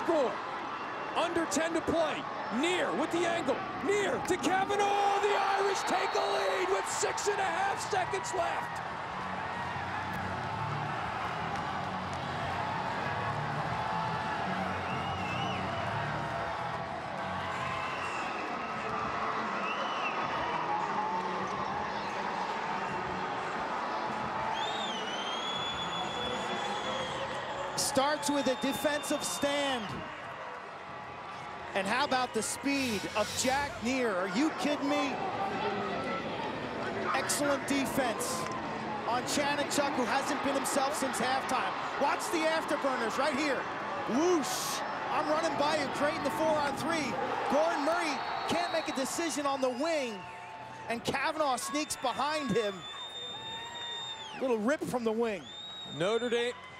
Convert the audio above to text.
score. Under 10 to play. Near with the angle. Near to Kavanaugh. The Irish take a lead with 6.5 seconds left. Starts with a defensive stand. And how about the speed of Jack Neer? Are you kidding me? Excellent defense on Chanachuk, who hasn't been himself since halftime. Watch the afterburners right here. Whoosh! I'm running by you, creating the 4-on-3. Gordon Murray can't make a decision on the wing, and Kavanaugh sneaks behind him. Little rip from the wing. Notre Dame